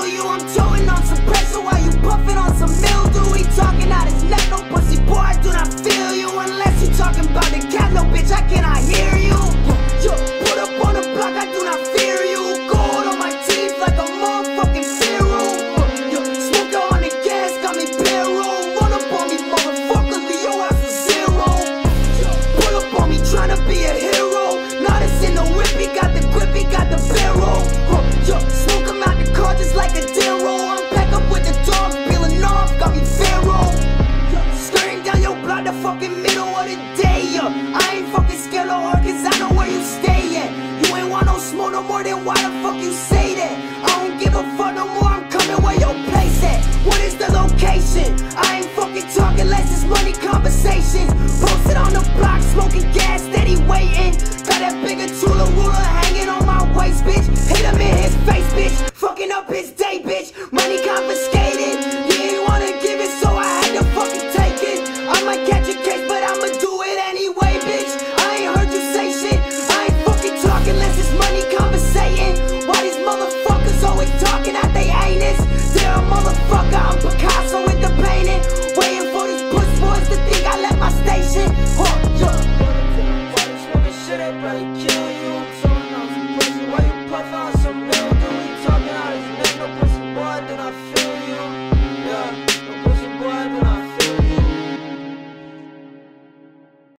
feel you. I'm towing on some pressure while you puffing on some mildew. He talking out his neck, no pussy boy, I do not feel you. Unless you talking about the cat, no bitch, I cannot hear you. Yo, put up on the block, I do not fear you. Gold on my teeth like a motherfucking pharaoh. Yo, smoker on the gas, got me barrel. Run up on me, motherfucker, Leo has a zero. Yo, pull up on me, tryna be a hero. Not us in the whip, he got the grip, he got the barrel. Yo, smoke him out the car just like a darrow. I'm back up with the dog, peeling off, got me pharaoh. Yo, skirting down your block, the fucking middle of the day. I ain't fucking scared of her, cause I know where you stay at. You ain't want no smoke no more, then why the fuck you say that? I don't give a fuck no more, I'm coming where your place at. What is the location? I ain't fucking talking less, it's money conversations. Posted on the block, smoking gas, steady waiting. Got that bigger Tula ruler hanging on my waist, bitch. Hit him in his face, bitch. Fucking up his day, bitch. Money confiscated. You ain't wanna give it, so I had to fucking take it. I might catch a case, but I'ma do it anyway, bitch. I ain't heard you say shit. I ain't fucking talking less, it's money conversating. Why these motherfuckers always talking out they anus? They're a motherfucker, I'm Picasso with the painting. Waiting for these puss boys to think I left my station. Yo, shit ain't really